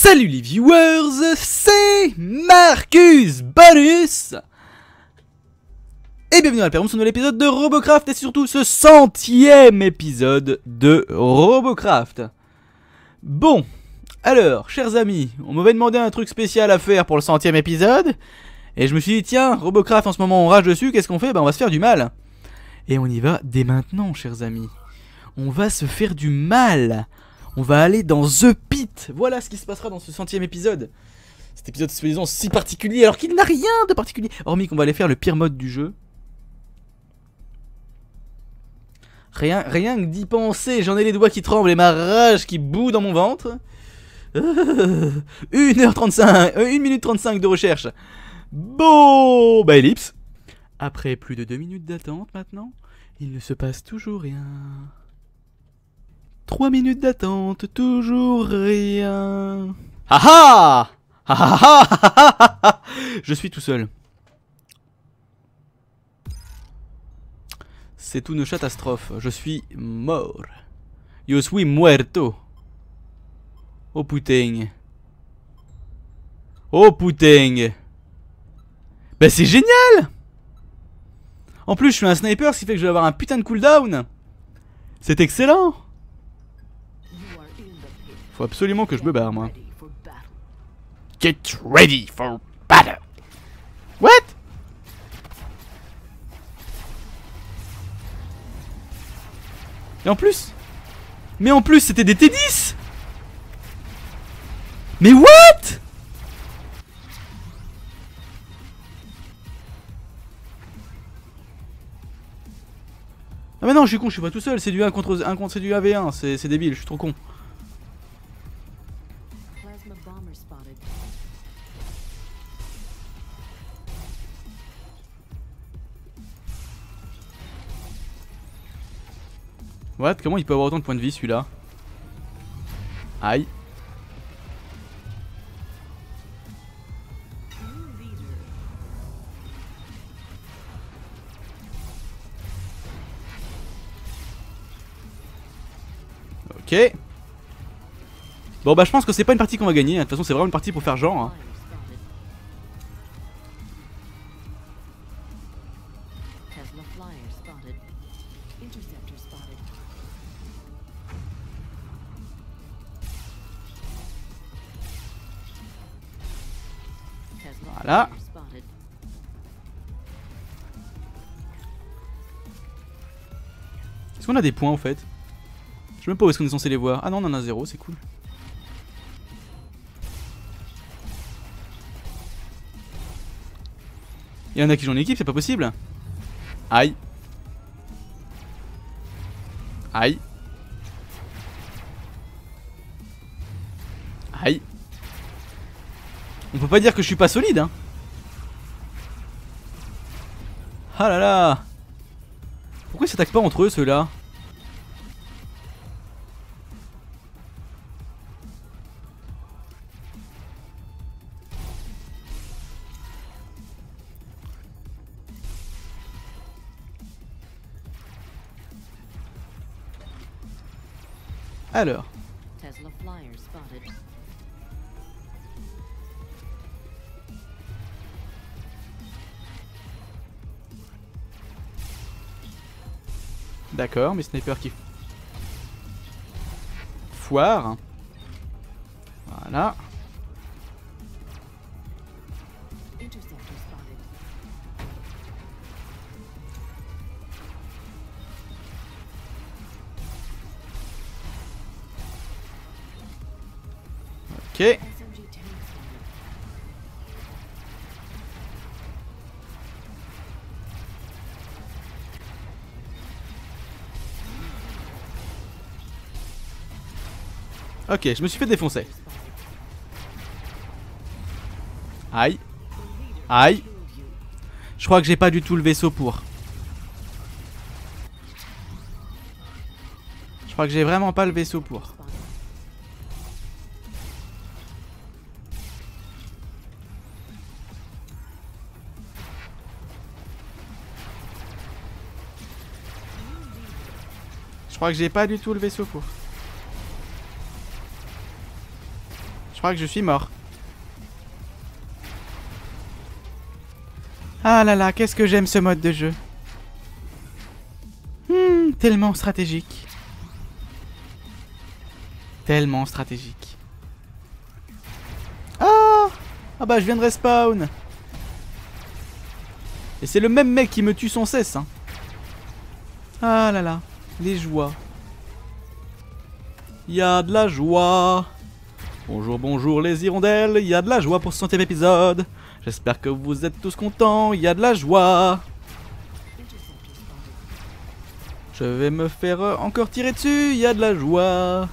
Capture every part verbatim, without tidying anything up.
Salut les viewers, c'est Marcus Bonus et bienvenue dans la performance de nouvel épisode de Robocraft et surtout ce centième épisode de Robocraft. Bon, alors, chers amis, on m'avait demandé un truc spécial à faire pour le centième épisode et je me suis dit, tiens, Robocraft en ce moment on rage dessus, qu'est-ce qu'on fait? Bah on va se faire du mal. Et on y va dès maintenant, chers amis. On va se faire du mal. On va aller dans The Pit. Voilà ce qui se passera dans ce centième épisode. Cet épisode soi-disant si particulier alors qu'il n'a rien de particulier. Hormis qu'on va aller faire le pire mode du jeu. Rien, rien que d'y penser, j'en ai les doigts qui tremblent et ma rage qui bout dans mon ventre. Euh, une heure trente-cinq, euh, une minute trente-cinq de recherche. Bon, bah ellipse. Après plus de deux minutes d'attente maintenant, il ne se passe toujours rien. Trois minutes d'attente, toujours rien. Ah ah! Je suis tout seul. C'est tout une catastrophe. Je suis mort. Yo suis muerto. Oh putain. Oh putain. Bah c'est génial. En plus je suis un sniper, ce qui fait que je vais avoir un putain de cooldown. C'est excellent. Faut absolument que je me barre, moi. Get ready for battle. What? Et en plus Mais en plus, c'était des T dix. Mais what? Ah mais non, je suis con, je suis pas tout seul. C'est du un contre un contre, c'est du un v un. C'est débile, je suis trop con. What? Comment il peut avoir autant de points de vie celui-là? Aïe. Ok. Bon bah je pense que c'est pas une partie qu'on va gagner. De toute façon c'est vraiment une partie pour faire genre hein. Voilà. Est-ce qu'on a des points en fait? Je sais même pas où est-ce qu'on est censé les voir. Ah non on en a zéro, c'est cool. Il y en a qui jouent en équipe, c'est pas possible. Aïe. Aïe. Aïe. On peut pas dire que je suis pas solide hein. Ah là là. Pourquoi ils s'attaquent pas entre eux ceux-là? Alors. D'accord, mes snipers qui foire. Voilà. Ok. Ok, je me suis fait défoncer. Aïe. Aïe. Je crois que j'ai pas du tout le vaisseau pour. Je crois que j'ai vraiment pas le vaisseau pour. Je crois que j'ai pas du tout le vaisseau pour. crois que je suis mort. Ah là là, qu'est-ce que j'aime ce mode de jeu. Hmm, tellement stratégique. Tellement stratégique. Ah! Ah bah je viens de respawn. Et c'est le même mec qui me tue sans cesse, hein. Ah là là, les joies. Il y a de la joie. Bonjour, bonjour les hirondelles, il y a de la joie pour ce centième épisode. J'espère que vous êtes tous contents, il y a de la joie. Je vais me faire encore tirer dessus, il y a de la joie.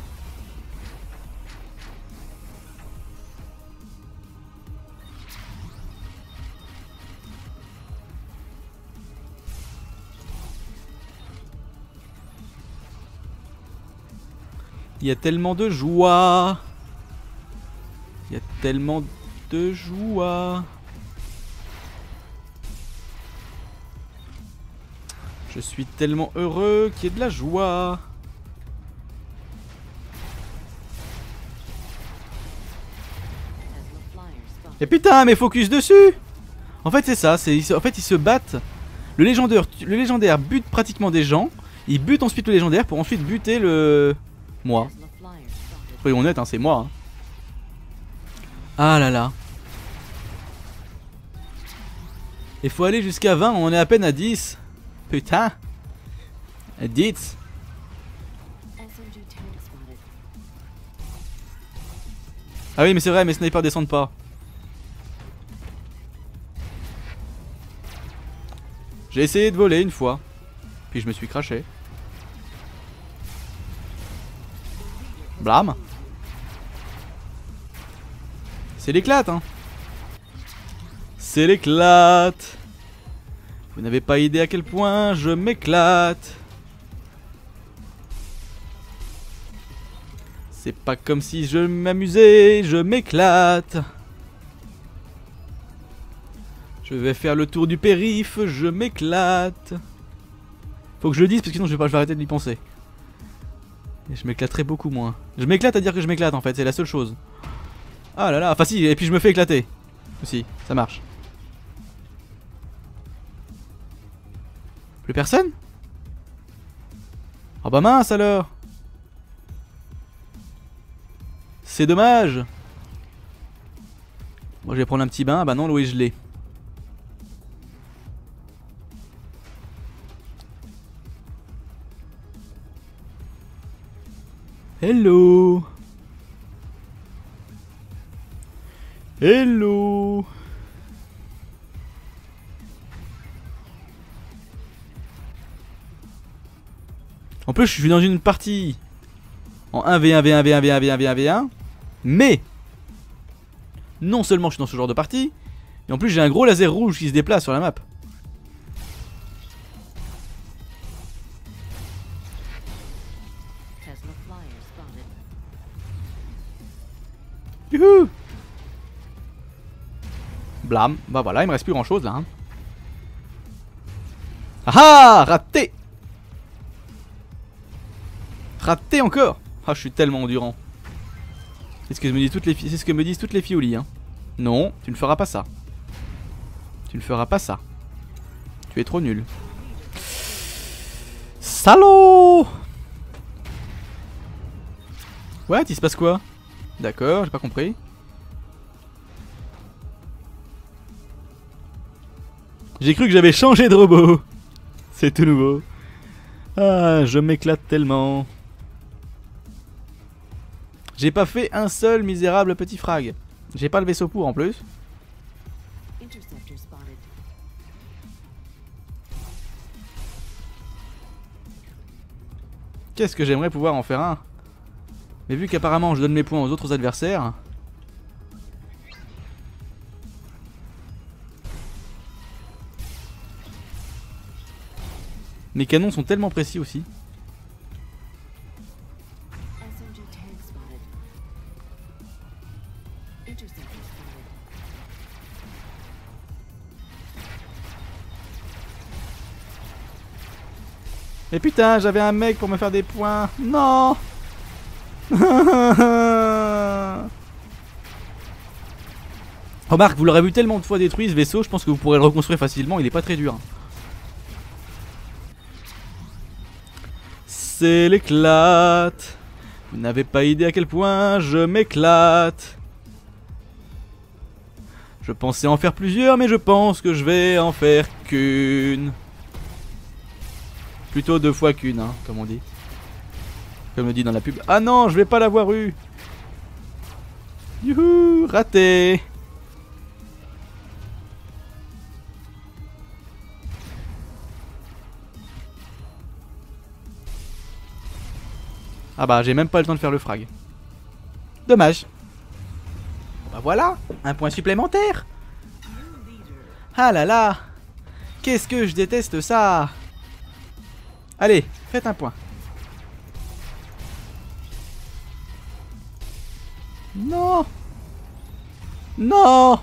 Il y a tellement de joie. Il y a tellement de joie. Je suis tellement heureux qu'il y ait de la joie. Et putain, mais focus dessus. En fait c'est ça, c'est en fait ils se battent. Le légendaire, le légendaire bute pratiquement des gens. Il bute ensuite le légendaire pour ensuite buter le... moi. Soyons honnêtes, hein, c'est moi. Hein. Ah là là. Il faut aller jusqu'à vingt, on est à peine à dix. Putain. À dix. Ah oui mais c'est vrai, mes snipers descendent pas. J'ai essayé de voler une fois. Puis je me suis craché. Blam. C'est l'éclate hein. C'est l'éclate. Vous n'avez pas idée à quel point je m'éclate. C'est pas comme si je m'amusais, je m'éclate. Je vais faire le tour du périph', je m'éclate. Faut que je le dise parce que sinon je vais, pas, je vais arrêter de y penser. Et je m'éclaterai beaucoup moins. Je m'éclate à dire que je m'éclate en fait, c'est la seule chose. Ah là là, enfin si, et puis je me fais éclater. Aussi, ça marche. Plus personne? Ah bah mince alors. C'est dommage. Moi je vais prendre un petit bain, bah non l'eau est gelée. Hello. Hello. En plus je suis dans une partie en un v un v un v un v un v un v un v un. Mais non seulement je suis dans ce genre de partie, et en plus j'ai un gros laser rouge qui se déplace sur la map. Youhou. Blam, bah voilà, il me reste plus grand chose là hein. Ah ah, raté. Raté encore. Ah je suis tellement endurant. C'est ce que me disent toutes les filles, c'est ce que me disent toutes les filles au lit hein. Non, tu ne feras pas ça. Tu ne feras pas ça. Tu es trop nul. Salaud. Ouais, il se passe quoi? D'accord, j'ai pas compris. J'ai cru que j'avais changé de robot. C'est tout nouveau. Ah, je m'éclate tellement. J'ai pas fait un seul misérable petit frag. J'ai pas le vaisseau pour en plus. Qu'est-ce que j'aimerais pouvoir en faire un. Mais vu qu'apparemment je donne mes points aux autres adversaires. Mes canons sont tellement précis aussi. Mais putain, j'avais un mec pour me faire des points. Non. Remarque, vous l'aurez vu tellement de fois détruit ce vaisseau, je pense que vous pourrez le reconstruire facilement, il est pas très dur. C'est l'éclate. Vous n'avez pas idée à quel point je m'éclate. Je pensais en faire plusieurs, mais je pense que je vais en faire qu'une. Plutôt deux fois qu'une, hein, comme on dit. Comme on dit dans la pub. Ah non, je vais pas l'avoir eu. Youhou, raté. Ah bah j'ai même pas le temps de faire le frag. Dommage. Bah voilà, un point supplémentaire. Ah là là. Qu'est-ce que je déteste ça. Allez, faites un point. Non. Non.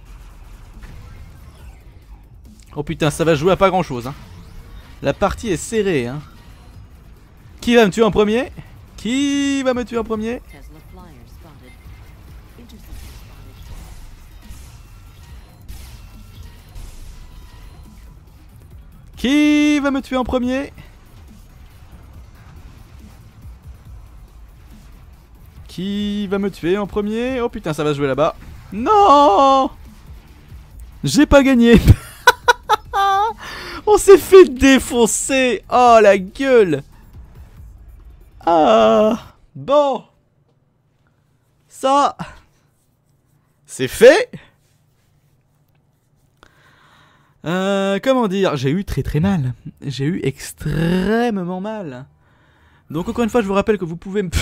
Oh putain, ça va jouer à pas grand chose, hein. La partie est serrée, hein. Qui va me tuer en premier? Qui va me tuer en premier? Qui va me tuer en premier? Qui va me tuer en premier? Oh putain, ça va se jouer là-bas. Non! J'ai pas gagné. On s'est fait défoncer. Oh la gueule. Ah. Bon. Ça. C'est fait. Euh, comment dire? J'ai eu très très mal. J'ai eu extrêmement mal. Donc encore une fois, je vous rappelle que vous pouvez me...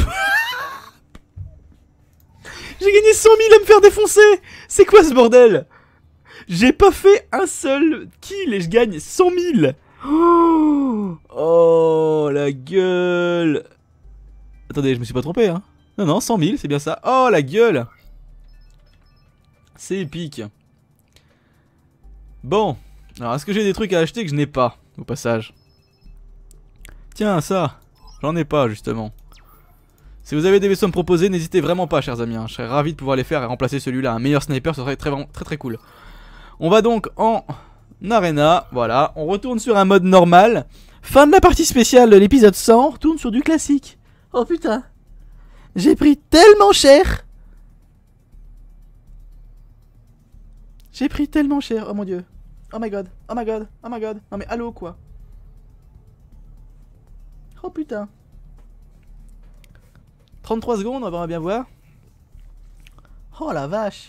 J'ai gagné cent mille à me faire défoncer. C'est quoi ce bordel? J'ai pas fait un seul kill et je gagne cent mille. Oh, oh la gueule. Attendez, je me suis pas trompé, hein. Non, non, cent mille, c'est bien ça. Oh la gueule. C'est épique. Bon. Alors, est-ce que j'ai des trucs à acheter que je n'ai pas, au passage? Tiens, ça. J'en ai pas, justement. Si vous avez des vaisseaux à me proposer, n'hésitez vraiment pas, chers amis, hein. Je serais ravi de pouvoir les faire et remplacer celui-là. Un meilleur sniper, ce serait très, très, très, très cool. On va donc en arena. Voilà, on retourne sur un mode normal. Fin de la partie spéciale de l'épisode cent. On retourne sur du classique. Oh putain. J'ai pris tellement cher. J'ai pris tellement cher. Oh mon dieu. Oh my god. Oh my god. Oh my god. Non mais allô quoi. Oh putain. trente-trois secondes, on va bien voir. Oh la vache.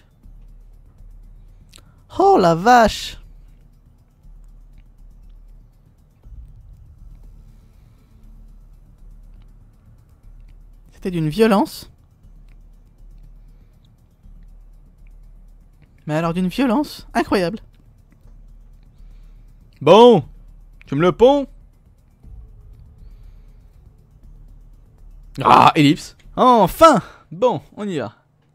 Oh la vache. C'était d'une violence. Mais alors d'une violence incroyable. Bon, tu me le ponds. Ah, ellipse. Enfin. Bon, on y va.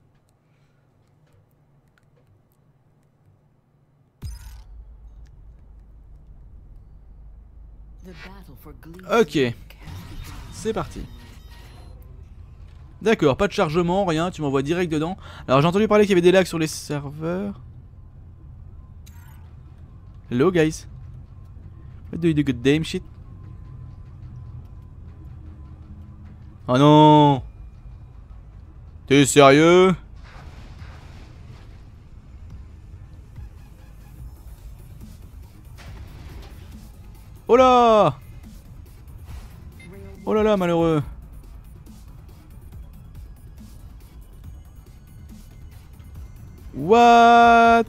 Ok. C'est parti. D'accord, pas de chargement, rien, tu m'envoies direct dedans. Alors j'ai entendu parler qu'il y avait des lags sur les serveurs. Hello guys. What do you do good damn shit? Oh non. T'es sérieux? Oh là. Oh là là, malheureux. What?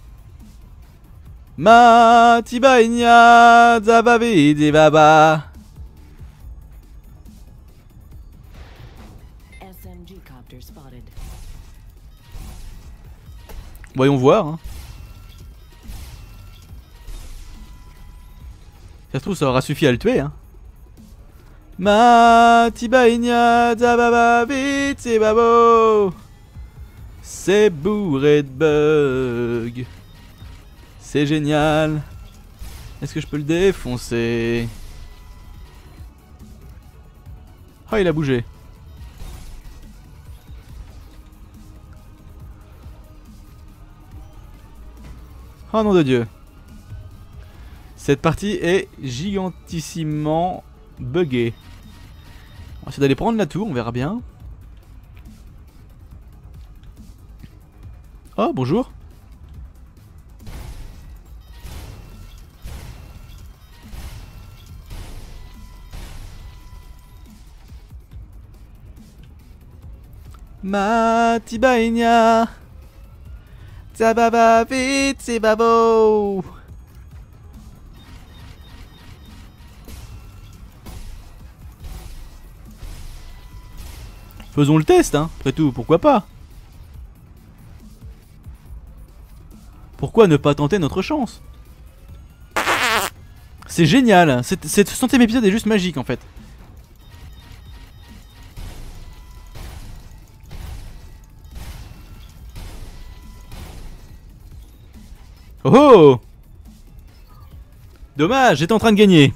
Ma tibainia zababi di baba. Voyons voir. Hein. Ça se trouve, ça aura suffi à le tuer. Hein. Ma tibainia zababi di babo. C'est bourré de bugs. C'est génial. Est-ce que je peux le défoncer? Ah, il a bougé. Oh nom de Dieu. Cette partie est gigantissimement buggée. On va essayer d'aller prendre la tour, on verra bien. Oh, bonjour. Matibaïnia. Tababa vite, c'est babo. Faisons le test, hein, après tout, pourquoi pas? Pourquoi ne pas tenter notre chance? C'est génial, cette, cette centième épisode est juste magique en fait. Oh oh! Dommage, j'étais en train de gagner.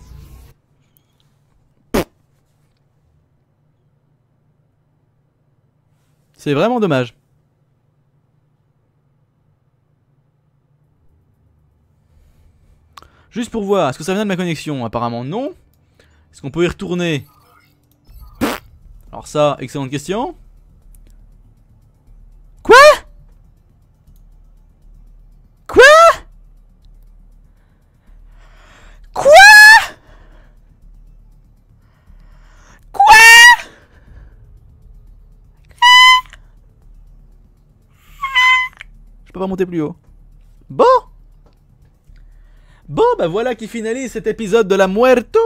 C'est vraiment dommage. Juste pour voir, est-ce que ça vient de ma connexion? Apparemment non. Est-ce qu'on peut y retourner? Alors ça, excellente question. Quoi? Quoi? Quoi? Quoi? Je peux pas monter plus haut. Bon. Bon, bah voilà qui finalise cet épisode de la Muerto.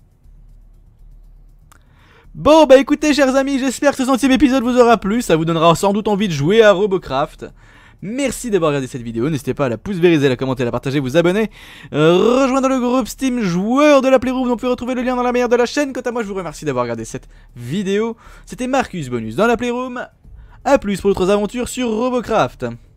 Bon, bah écoutez, chers amis, j'espère que ce centième épisode vous aura plu. Ça vous donnera sans doute envie de jouer à Robocraft. Merci d'avoir regardé cette vidéo. N'hésitez pas à la pouce vériser, la commenter, la partager, vous abonner. Euh, rejoindre le groupe Steam joueur de la Playroom. Vous pouvez retrouver le lien dans la meilleure de la chaîne. Quant à moi, je vous remercie d'avoir regardé cette vidéo. C'était Marcus Bonus dans la Playroom. A plus pour d'autres aventures sur Robocraft.